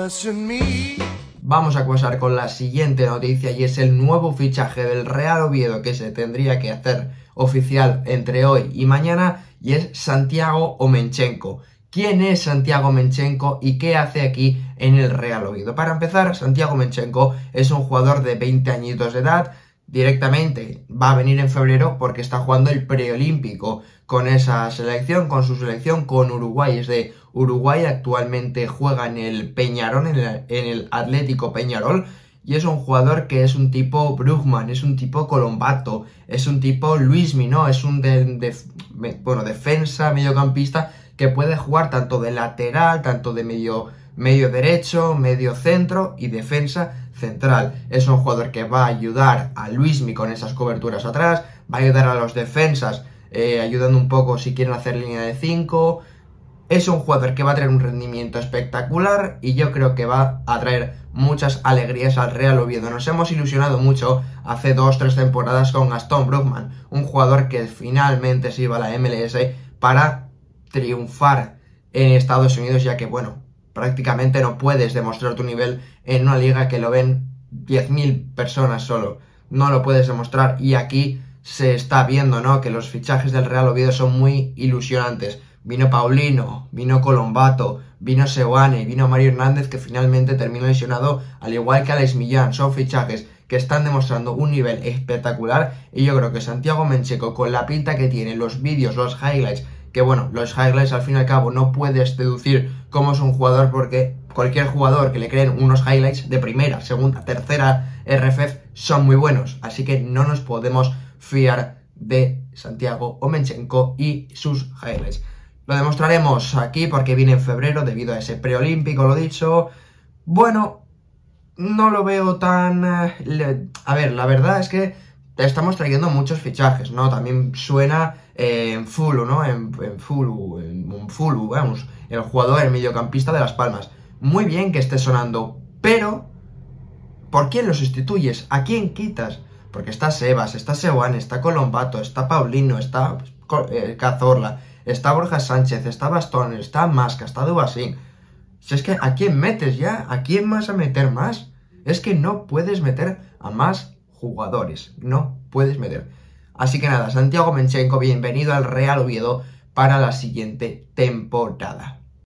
Vamos a pasar con la siguiente noticia y es el nuevo fichaje del Real Oviedo que se tendría que hacer oficial entre hoy y mañana y es Santiago Omenchenko. ¿Quién es Santiago Omenchenko y qué hace aquí en el Real Oviedo? Para empezar, Santiago Omenchenko es un jugador de 20 añitos de edad. Directamente va a venir en febrero porque está jugando el preolímpico con esa selección, con su selección, con Uruguay. Es de Uruguay, actualmente juega en el Peñarol, en el Atlético Peñarol. Y es un jugador que es un tipo Brugman, es un tipo Colombato, es un tipo Luismi, ¿no? Es un defensa, mediocampista que puede jugar tanto de lateral, tanto de medio derecho, medio centro y defensa central. Es un jugador que va a ayudar a Luismi con esas coberturas atrás, va a ayudar a los defensas ayudando un poco si quieren hacer línea de 5. Es un jugador que va a tener un rendimiento espectacular y yo creo que va a traer muchas alegrías al Real Oviedo. Nos hemos ilusionado mucho hace 2-3 temporadas con Gastón Brugman, un jugador que finalmente se iba a la MLS para triunfar en Estados Unidos, ya que, bueno, prácticamente no puedes demostrar tu nivel en una liga que lo ven 10.000 personas solo. No lo puedes demostrar y aquí se está viendo, ¿no?, que los fichajes del Real Oviedo son muy ilusionantes. Vino Paulino, vino Colombato, vino Seoane, vino Mario Hernández, que finalmente terminó lesionado, al igual que Alex Millán. Son fichajes que están demostrando un nivel espectacular y yo creo que Santiago Omenchenko, con la pinta que tiene, los vídeos, los highlights, que bueno, los highlights al fin y al cabo no puedes deducir cómo es un jugador porque cualquier jugador que le creen unos highlights de primera, segunda, tercera RFF son muy buenos, así que no nos podemos fiar de Santiago Omenchenko y sus highlights. Lo demostraremos aquí porque viene en febrero debido a ese preolímpico, lo dicho. Bueno, no lo veo tan... A ver, la verdad es que estamos trayendo muchos fichajes, ¿no? También suena en Fulu, ¿no? En Fulu, vamos, el jugador, el mediocampista de Las Palmas. Muy bien que esté sonando, pero ¿por quién lo sustituyes? ¿A quién quitas? Porque está Sebas, está Seoane, está Colombato, está Paulino, está Cazorla, está Borja Sánchez, está Bastón, está Masca, está Dubasín. Si es que ¿a quién metes ya? ¿A quién vas a meter más? Es que no puedes meter a más jugadores, no puedes meter. Así que nada, Santiago Omenchenko, bienvenido al Real Oviedo para la siguiente temporada.